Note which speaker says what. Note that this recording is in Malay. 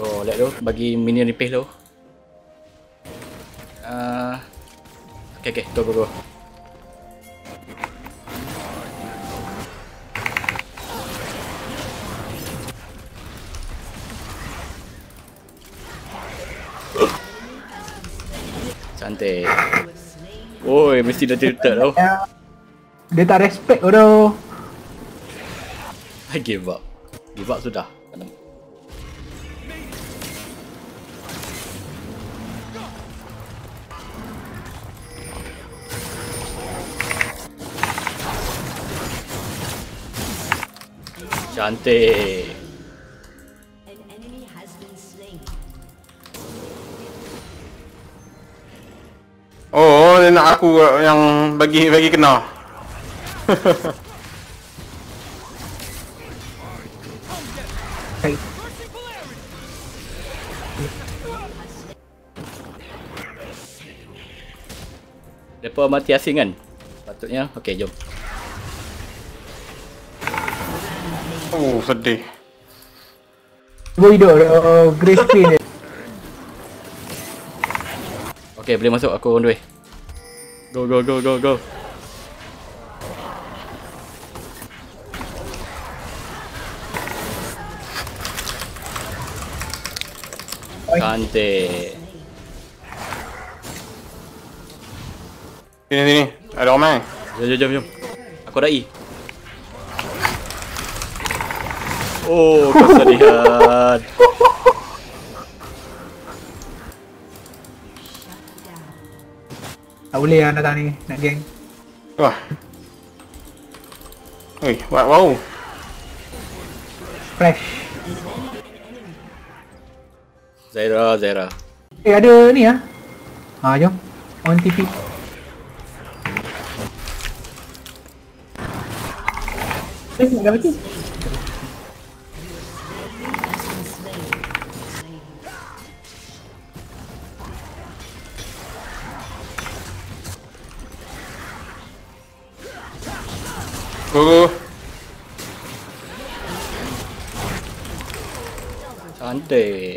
Speaker 1: Oh, lihat tu, bagi minion repair tu. Okay, go. Cantik. Oi, mesti dah tilted tau.
Speaker 2: Dia tak respect tu.
Speaker 1: I give up. Give up sudah. Cantik.
Speaker 3: Oh, dia nak aku yang bagi kena.
Speaker 2: Hey.
Speaker 1: Depa mati asing kan? Patutnya. Okey, jom.
Speaker 3: Oh, sedih.
Speaker 2: Cuba hidup grey screen dia.
Speaker 1: Okey, boleh masuk, aku on the way. Go. Cantik.
Speaker 3: Sini. Ada orang.
Speaker 1: Jom. Aku ada E. Oh, kesedihan.
Speaker 2: Tak boleh lah datang ni, nak geng.
Speaker 3: Wah. Oi, wow.
Speaker 2: Flash.
Speaker 1: Zaira.
Speaker 2: Ada ni lah. Jom. On TP. Dah mati.
Speaker 3: Go.
Speaker 1: Cantik.